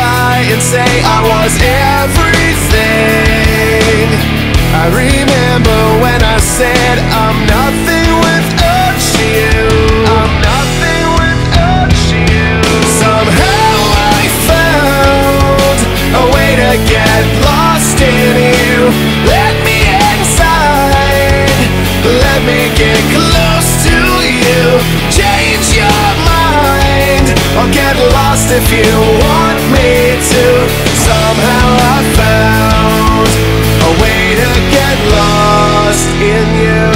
lie and say I was everything. I remember when I said I'm nothing without you. I'm nothing without you. Somehow I found a way to get lost in you. Let me inside, let me get close to you. Change your mind, I'll get lost if you want me to. Somehow I found a way to get lost in you.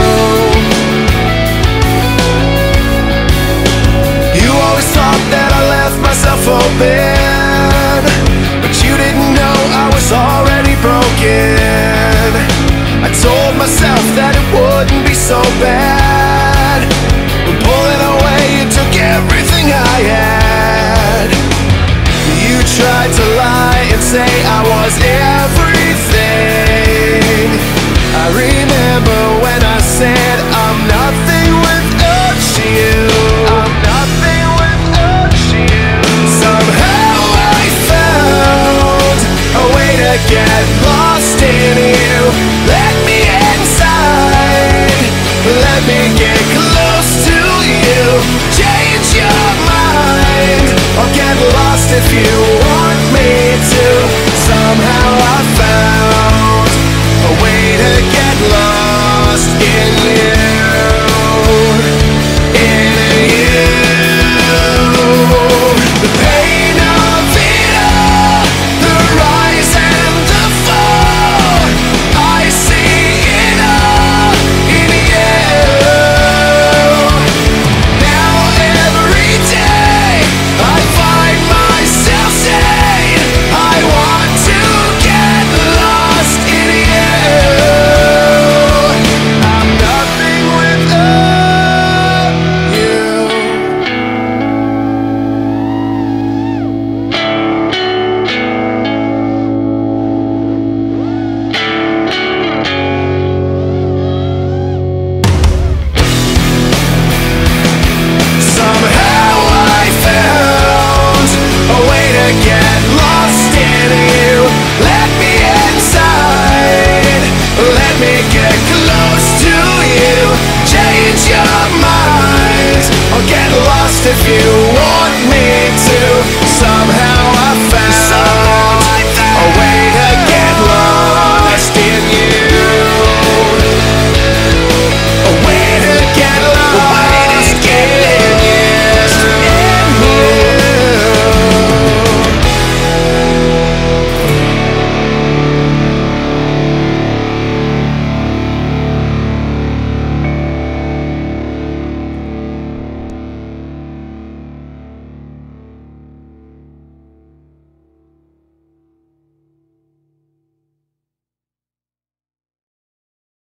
You always thought that I left myself open, but you didn't know I was already broken. I told myself that it wouldn't be so bad.